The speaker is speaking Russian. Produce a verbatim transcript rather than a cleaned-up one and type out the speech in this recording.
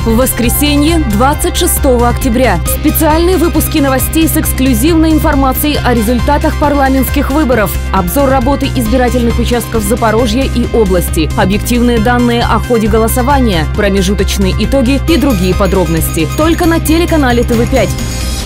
В воскресенье, двадцать шестого октября. Специальные выпуски новостей с эксклюзивной информацией о результатах парламентских выборов. Обзор работы избирательных участков Запорожья и области. Объективные данные о ходе голосования, промежуточные итоги и другие подробности. Только на телеканале тэ вэ пять.